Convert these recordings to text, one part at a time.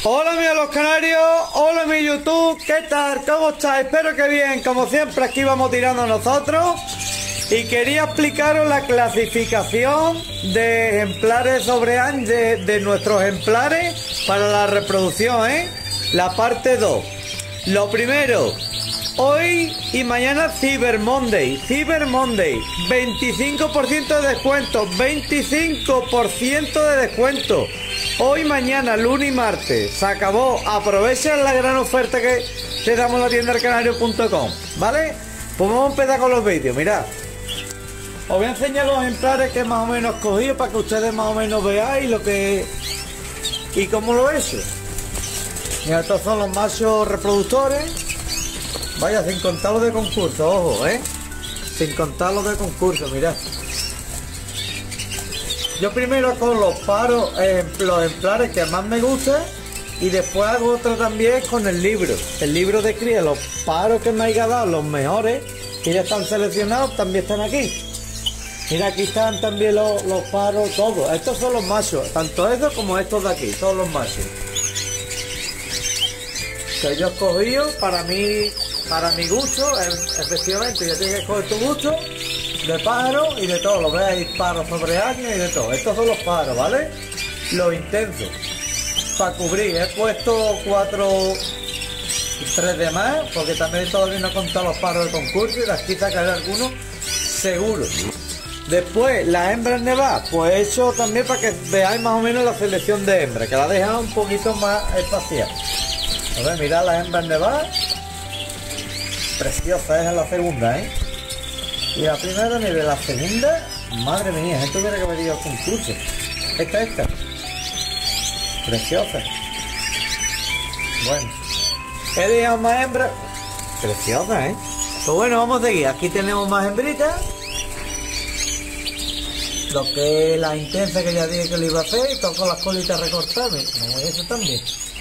Hola amigos los canarios, hola mi YouTube, ¿qué tal? ¿Cómo estáis? Espero que bien, como siempre aquí vamos tirando nosotros. Y quería explicaros la clasificación de ejemplares sobre años de nuestros ejemplares para la reproducción, la parte 2. Lo primero, hoy y mañana Cyber Monday, 25% de descuento, 25% de descuento. Hoy, mañana, lunes y martes, se acabó. Aprovechen la gran oferta que te damos en la tienda elcanario.com, ¿vale? Pues vamos a empezar con los vídeos, mirad. Os voy a enseñar los ejemplares que más o menos he cogido para que ustedes más o menos veáis lo que y cómo lo he hecho. Mira, estos son los machos reproductores. Vaya, sin contar los de concurso, ojo, sin contar los de concurso, mirad. Yo primero con los paros, los ejemplares que más me gustan, y después hago otro también con el libro de cría. Los paros que me haya dado, los mejores, que ya están seleccionados, también están aquí. Mira, aquí están también los paros, todos. Estos son los machos, tanto estos como estos de aquí, todos los machos. Que yo he escogido para mi gusto, efectivamente, ya tienes que escoger tu gusto. De pájaros y de todo, lo veis, paros sobre años y de todo. Estos son los paros, ¿vale? Los intensos. Para cubrir, he puesto 3 de más, porque también todavía no he contado los paros de concurso y las quizás caer algunos, seguro. Después, las hembras nevadas, pues he hecho también para que veáis más o menos la selección de hembras, que la he dejado un poquito más espacial. A ver, mirad las hembras nevadas. Preciosa es la segunda, Y la primera ni de la segunda, madre mía, esto hubiera que haber ido al concurso. Esta. Preciosa. Bueno. He dejado más hembras. Preciosa, Pues bueno, vamos a seguir. Aquí tenemos más hembritas. Lo que es la intensa que ya dije que lo iba a hacer, y todo con las colitas recortadas. Como eso también.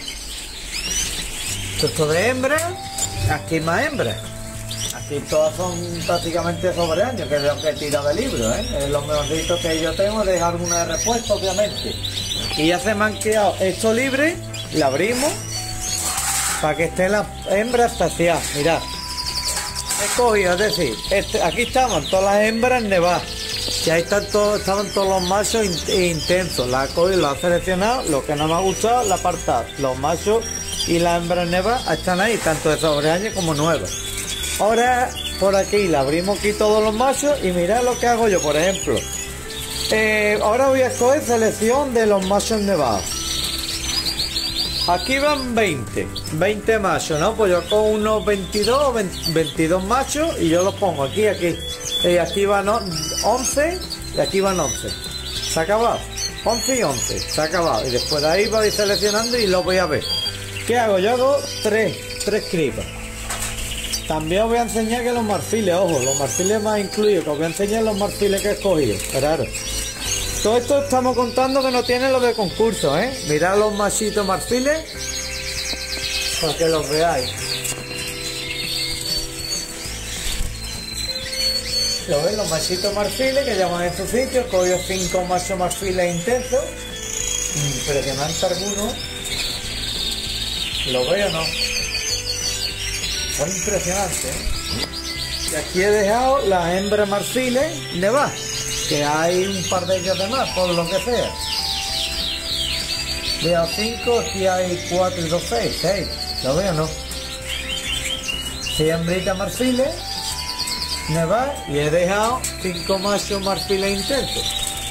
Esto de hembras. Aquí más hembras. Y todas son prácticamente sobre años, que es lo que he tirado del libro, Los mejorcitos que yo tengo, dejar alguna de repuesto, obviamente. Y ya se me han quedado esto libre, la abrimos, para que esté la hembra espacial. Mirad, he cogido, es decir, aquí estaban todas las hembras nevadas, y ahí estaban todos los machos intensos. La he cogido, la he seleccionado, lo que no me ha gustado, la he apartado. Los machos y las hembras nevadas están ahí, tanto de sobre años como nuevas. Ahora por aquí la abrimos aquí todos los machos y mirad lo que hago yo, por ejemplo. Ahora voy a escoger selección de los machos nevados. Aquí van 20 machos, ¿no? Pues yo cojo unos 22 machos y yo los pongo aquí. Y aquí van 11 y aquí van 11. Se ha acabado. 11 y 11, se ha acabado. Y después de ahí voy seleccionando y lo voy a ver. ¿Qué hago? Yo hago 3 cripas. También os voy a enseñar que los marfiles, ojo, los marfiles más incluidos, que os voy a enseñar los marfiles que he escogido. Claro. Todo esto estamos contando que no tiene los de concurso, Mirad los machitos marfiles, para que los veáis. Lo ven, los machitos marfiles que llaman en su sitio, he cogido 5 machos marfiles intensos. Impresionante alguno. ¿Lo veo o no? Son impresionantes, Y aquí he dejado las hembras marfiles nevadas, que hay un par de ellas de más, por lo que sea. Veo 5, aquí hay 4 y 2, 6. ¿Lo veo o no? 6 hembritas marfiles nevadas y he dejado 5 machos marfiles intensos.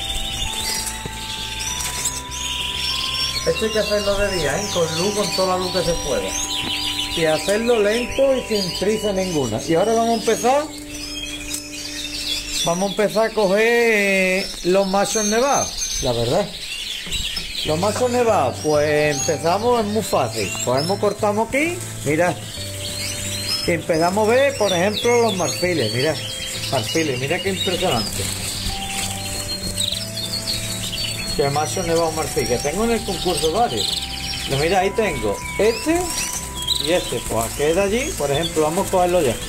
Esto hay que hacerlo de día, con luz, con toda la luz que se pueda. Y hacerlo lento y sin prisa ninguna. Y ahora vamos a empezar a coger los machos nevados, la verdad. Los machos nevados, pues empezamos, es muy fácil. Cortamos aquí, mirad. Y empezamos a ver, por ejemplo, los marfiles, mirad. Mirad qué impresionante. Que macho nevado marfil, que tengo en el concurso varios. Pero mira, ahí tengo este y este, pues queda allí, por ejemplo, vamos a cogerlo ya.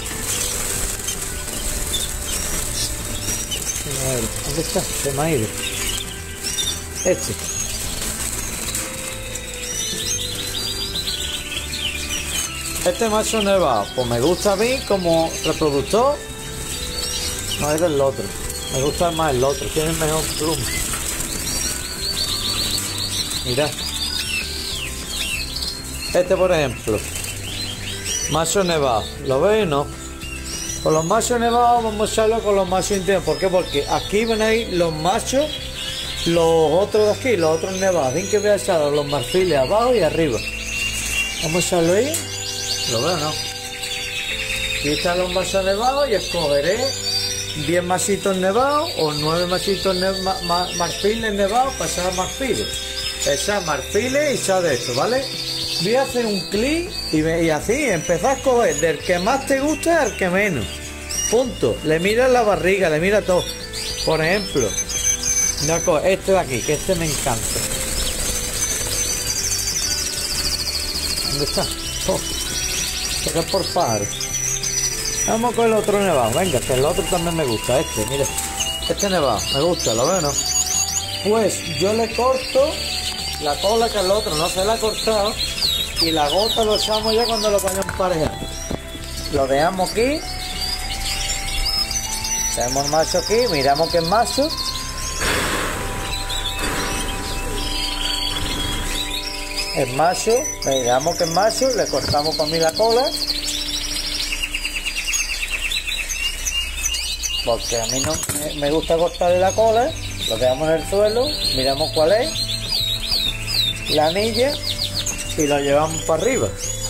A ver, ¿dónde está? Se me ha ido. Este. Este macho nevado, pues me gusta a mí como reproductor. No es del otro. Me gusta más el otro, tiene mejor pluma. Mirad. Este por ejemplo. Macho nevado. ¿Lo veis o no? Con los machos nevados vamos a echarlo con los machos intensos. ¿Por qué? Porque aquí venéis los machos, los otros de aquí, los otros nevados. Bien que voy a echar los marfiles abajo y arriba. Vamos a echarlo ahí. ¿Lo veo o no? Aquí están los machos nevados y escogeré 10 machitos nevados o 9 machitos marfiles nevados para echar marfiles. Echar marfiles y echar de esto, ¿vale? Voy a hacer un clic y así empezar a escoger del que más te guste al que menos. Punto. Le mira la barriga, le mira todo. Por ejemplo, este de aquí, que este me encanta. ¿Dónde está? Oh, esto es por pájaro. Vamos con el otro nevado. Venga, que el otro también me gusta. Este, mira. Este nevado, me gusta, ¿lo veo, no? Pues yo le corto la cola que el otro no se la ha cortado. Y la gota lo echamos ya cuando lo vayamos emparejando. Lo dejamos aquí. Tenemos el macho aquí, miramos que es macho. Es macho, miramos que es macho, le cortamos para mí la cola. Porque a mí no me gusta cortarle la cola. Lo dejamos en el suelo, miramos cuál es. La anilla. Y lo llevamos para arriba.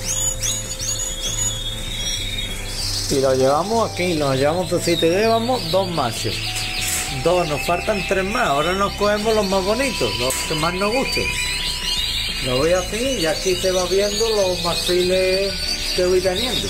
Y lo llevamos aquí, lo llevamos por sitio. Y llevamos 2 machos. 2, nos faltan 3 más. Ahora nos cogemos los más bonitos, los que más nos gusten. Lo voy así y aquí se va viendo los marfiles que voy teniendo.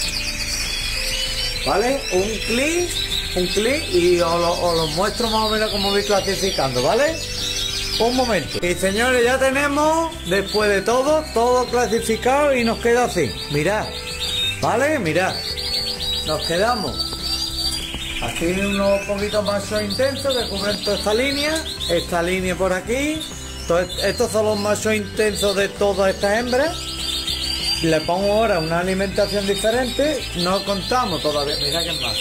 ¿Vale? Un clic y os lo muestro más o menos como voy clasificando, ¿vale? Un momento. Y señores, ya tenemos, después de todo clasificado y nos queda así. Mirad, ¿vale? Mirad. Nos quedamos aquí unos poquitos más intensos que cubren toda esta línea por aquí. Estos son los machos intensos de todas estas hembras. Le pongo ahora una alimentación diferente. No contamos todavía. Mirad que más.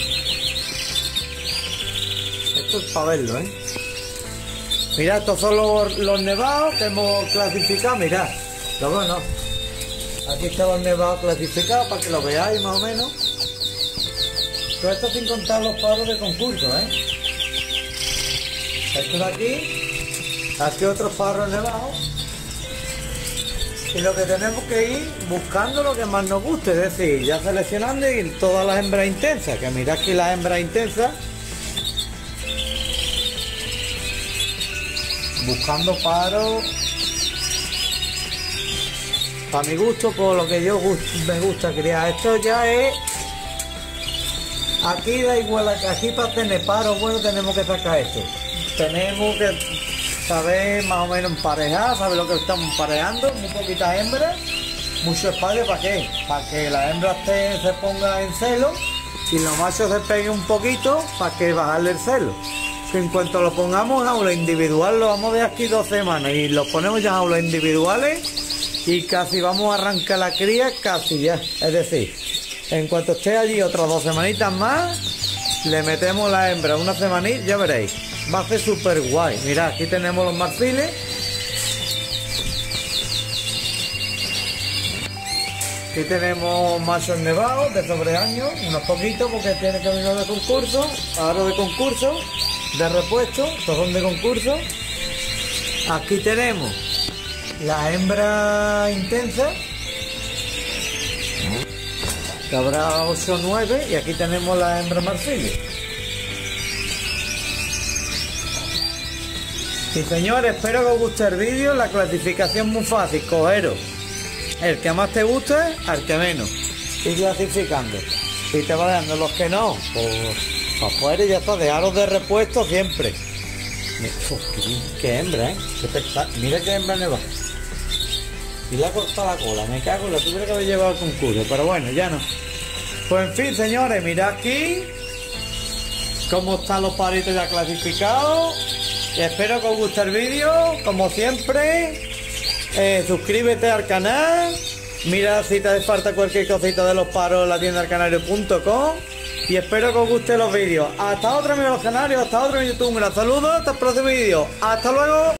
Esto es para verlo, ¿eh? Mirad, estos son los nevados que hemos clasificado. Mirad, lo veo, ¿no? Aquí están los nevados clasificados para que lo veáis más o menos. Todo esto sin contar los paros de concurso, ¿eh? Esto de aquí otros paros nevados. Y lo que tenemos que ir buscando lo que más nos guste, es decir, ya seleccionando y todas las hembras intensas, que mirad aquí las hembras intensas. Buscando paros para mi gusto, por lo que me gusta criar. Esto ya es, aquí da igual, aquí para tener paros bueno tenemos que sacar esto. Tenemos que saber más o menos emparejar, saber lo que estamos emparejando, muy poquitas hembras, mucho espacio. ¿Para qué? Para que la hembra se ponga en celo y los machos se peguen un poquito para que bajarle el celo. Que en cuanto lo pongamos en aula individual, lo vamos de aquí 2 semanas y lo ponemos ya en aulas individuales y casi vamos a arrancar la cría, casi ya. Es decir, en cuanto esté allí otras 2 semanitas más, le metemos la hembra una semanita, ya veréis. Va a ser súper guay. Mirad, aquí tenemos los marfiles. Aquí tenemos machos nevados de sobreaño, unos poquitos porque tiene que venir de concurso, ahora de concurso. De repuesto, estos son de concurso. Aquí tenemos la hembra intensa, que habrá 8 o 9, y aquí tenemos la hembra marfiles. Y señores, espero que os guste el vídeo. La clasificación es muy fácil, cogeros el que más te guste al que menos y clasificando. Si te va dando los que no, pues para afuera y ya está, dejaros de repuesto siempre. Qué hembra, mira qué hembra nevada. Y le ha cortado la cola, me cago, la tuviera que haber llevado al concurso, pero bueno, ya no. Pues en fin, señores, mirad aquí cómo están los paritos ya clasificados. Y espero que os guste el vídeo, como siempre. Suscríbete al canal Mira si te hace falta cualquier cosita de los paros en la tienda elcanario.com y espero que os gusten los vídeos. Hasta otro, amigos los canarios, hasta otro en YouTube. Un gran saludo, hasta el próximo vídeo. Hasta luego.